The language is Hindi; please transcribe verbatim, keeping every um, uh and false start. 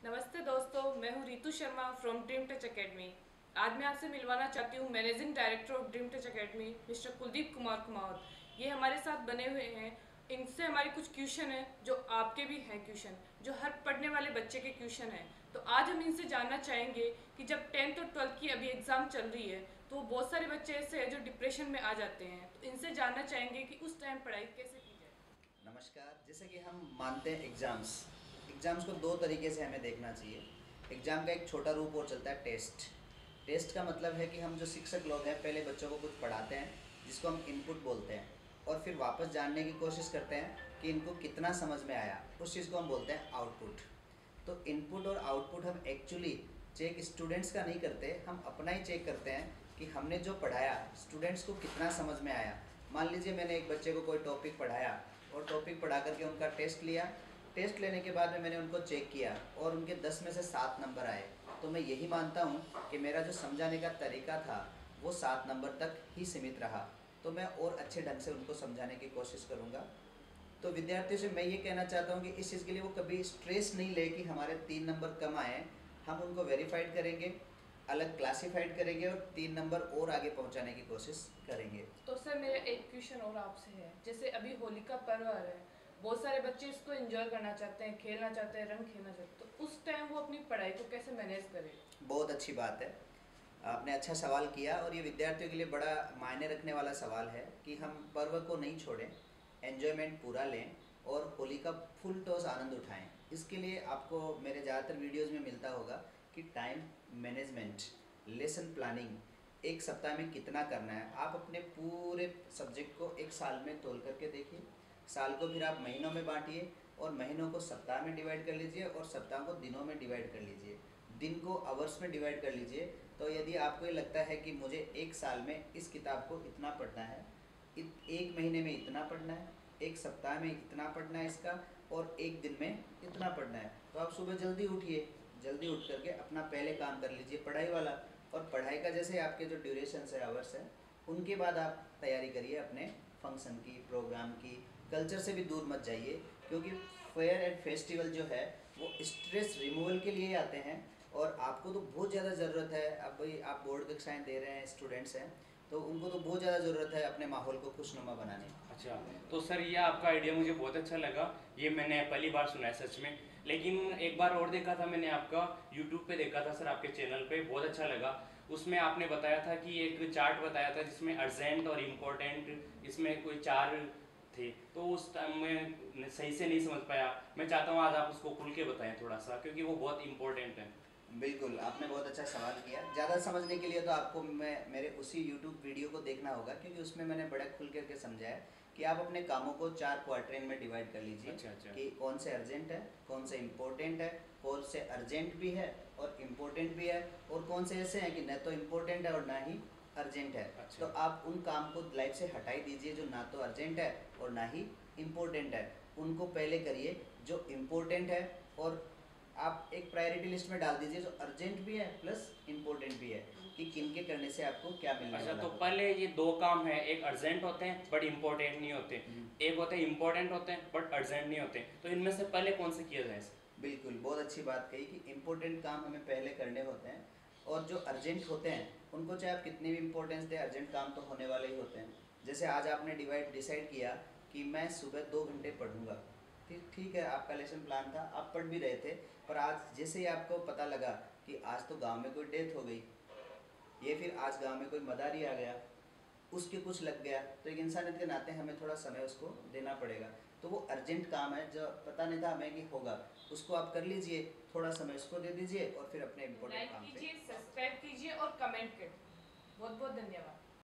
नमस्ते दोस्तों, मैं हूँ Ritu Sharma from Dream Touch Academy. आज मैं आपसे मिलवाना चाहती हूँ managing director of Dream Touch Academy mister Kuldeep Kumar Kumar. ये हमारे साथ बने हुए हैं। इनसे हमारी कुछ क्वेश्चन है जो आपके भी हैं, क्वेश्चन जो हर पढ़ने वाले बच्चे के क्वेश्चन हैं। तो आज हम इनसे जानना चाहेंगे कि जब टेंथ और ट्वेल्थ की अभी एग्ज़ाम चल रही है तो बहुत सारे बच्चे ऐसे हैं जो डिप्रेशन में आ जाते हैं। तो इनसे जानना चाहेंगे कि उस टाइम पढ़ाई कैसे की जाए। नमस्कार। जैसे कि हम मानते हैं एग्ज़ाम्स एग्ज़ाम्स को दो तरीके से हमें देखना चाहिए। एग्ज़ाम का एक छोटा रूप और चलता है टेस्ट। टेस्ट का मतलब है कि हम जो शिक्षक लोग हैं पहले बच्चों को कुछ पढ़ाते हैं जिसको हम इनपुट बोलते हैं, और फिर वापस जानने की कोशिश करते हैं कि इनको कितना समझ में आया, उस चीज़ को हम बोलते हैं आउटपुट। तो इनपुट और आउटपुट हम एक्चुअली चेक स्टूडेंट्स का नहीं करते, हम अपना ही चेक करते हैं कि हमने जो पढ़ाया स्टूडेंट्स को कितना समझ में आया। मान लीजिए मैंने एक बच्चे को कोई टॉपिक पढ़ाया और टॉपिक पढ़ा करके उनका टेस्ट लिया। टेस्ट लेने के बाद में मैंने उनको चेक किया और उनके दस में से सात नंबर आए, तो मैं यही मानता हूँ कि मेरा जो समझाने का तरीका था वो सात नंबर तक ही सीमित रहा। तो मैं और अच्छे ढंग से उनको समझाने की कोशिश करूँगा। तो विद्यार्थियों से मैं ये कहना चाहता हूँ कि इस चीज़ के लिए वो कभी स्ट्रेस नहीं ले कि हमारे तीन नंबर कम आए। हम उनको वेरीफाइड करेंगे, अलग क्लासीफाइड करेंगे और तीन नंबर और आगे पहुँचाने की कोशिश करेंगे। तो सर मेरा एक क्वेश्चन और आपसे है, जैसे अभी होली का पर्व आ रहा है, बहुत सारे बच्चे इसको एंजॉय करना चाहते हैं, खेलना चाहते हैं, रंग खेलना चाहते हैं, तो उस टाइम वो अपनी पढ़ाई को कैसे मैनेज करें। बहुत अच्छी बात है, आपने अच्छा सवाल किया और ये विद्यार्थियों के लिए बड़ा मायने रखने वाला सवाल है कि हम पर्व को नहीं छोड़ें, एन्जॉयमेंट पूरा लें और होली का फुल टॉस आनंद उठाएं। इसके लिए आपको मेरे ज़्यादातर वीडियोज़ में मिलता होगा कि टाइम मैनेजमेंट, लेसन प्लानिंग, एक सप्ताह में कितना करना है। आप अपने पूरे सब्जेक्ट को एक साल में तोल करके देखिए, साल को फिर आप महीनों में बांटिए और महीनों को सप्ताह में डिवाइड कर लीजिए और सप्ताह को दिनों में डिवाइड कर लीजिए, दिन को आवर्स में डिवाइड कर लीजिए। तो यदि आपको ये लगता है कि मुझे एक साल में इस किताब को इतना पढ़ना है, एक महीने में इतना पढ़ना है, एक सप्ताह में इतना पढ़ना है इसका, और एक दिन में इतना पढ़ना है, तो आप सुबह जल्दी उठिए, जल्दी उठ करके अपना पहले काम कर लीजिए पढ़ाई वाला। और पढ़ाई का जैसे आपके जो ड्यूरेशन है, आवर्स है, उनके बाद आप तैयारी करिए अपने फंक्शन की, प्रोग्राम की। कल्चर से भी दूर मत जाइए, क्योंकि फेयर एंड फेस्टिवल जो है वो स्ट्रेस रिमूवल के लिए आते हैं और आपको तो बहुत ज़्यादा ज़रूरत है। अब भाई आप बोर्ड कक्षाएँ दे रहे हैं, स्टूडेंट्स हैं, तो उनको तो बहुत ज़्यादा ज़रूरत है अपने माहौल को खुशनुमा बनाने की। अच्छा, तो सर ये आपका आइडिया मुझे बहुत अच्छा लगा, ये मैंने पहली बार सुना है सच में। लेकिन एक बार और देखा था मैंने, आपका यूट्यूब पे देखा था सर, आपके चैनल पे, बहुत अच्छा लगा। उसमें आपने बताया था कि एक चार्ट बताया था जिसमें अर्जेंट और इम्पोर्टेंट, इसमें कोई चार थे, तो उस टाइम में सही से नहीं समझ पाया। मैं चाहता हूँ आज आप उसको खुल के बताएं थोड़ा सा, क्योंकि वो बहुत इंपॉर्टेंट है। बिल्कुल, आपने बहुत अच्छा सवाल किया। ज़्यादा समझने के लिए तो आपको मैं मेरे उसी यूट्यूब वीडियो को देखना होगा, क्योंकि उसमें मैंने बड़ा खुल करके समझाया कि आप अपने कामों को चार क्वार्टरेन में डिवाइड कर लीजिए। अच्छा, अच्छा। कि कौन से अर्जेंट है, कौन से इम्पोर्टेंट है, कौन से अर्जेंट भी है और इम्पोर्टेंट भी है, और कौन से ऐसे हैं कि न तो इम्पोर्टेंट है और ना ही अर्जेंट है। अच्छा। तो आप उन काम को लाइफ से हटाई दीजिए जो ना तो अर्जेंट है और ना ही इम्पोर्टेंट है। उनको पहले करिए जो इम्पोर्टेंट है, और आप एक प्रायोरिटी लिस्ट में डाल दीजिए जो अर्जेंट भी है प्लस इम्पोर्टेंट भी है, कि किन के करने से आपको क्या मिलने अच्छा, वाला तो है। पहले ये दो काम है, एक अर्जेंट होते हैं बट इम्पोर्टेंट नहीं होते, एक होते हैं इम्पोर्टेंट होते हैं बट अर्जेंट नहीं होते, तो इनमें से पहले कौन से किया जाए? बिल्कुल, बहुत अच्छी बात कही कि इम्पोर्टेंट काम हमें पहले करने होते हैं, और जो अर्जेंट होते हैं उनको चाहे आप कितनी भी इम्पोर्टेंस दें, अर्जेंट काम तो होने वाले ही होते हैं। जैसे आज आपने डिवाइड डिसाइड किया कि मैं सुबह दो घंटे पढ़ूंगा, ठीक ठीक है, आपका लेसन प्लान था, आप पढ़ भी रहे थे, पर आज जैसे ही आपको पता लगा कि आज तो गांव में कोई डेथ हो गई, ये फिर आज गांव में कोई मदारी आ गया, उसके कुछ लग गया, तो एक इंसानियत के नाते हमें थोड़ा समय उसको देना पड़ेगा। तो वो अर्जेंट काम है जो पता नहीं था हमें कि होगा, उसको आप कर लीजिए, थोड़ा समय उसको दे दीजिए और फिर अपने इम्पोर्टेंट लाइक काम पे। कीजिए, सब्सक्राइब कीजिए और कमेंट करिए। बहुत बहुत धन्यवाद।